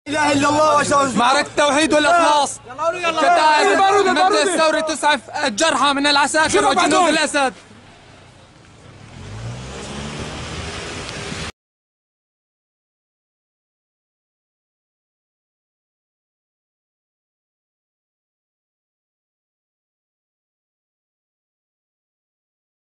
اله الا الله. معركة التوحيد والإخلاص. كتائب مجلس الثوري تسعف الجرحى من العساكر وجنود الأسد.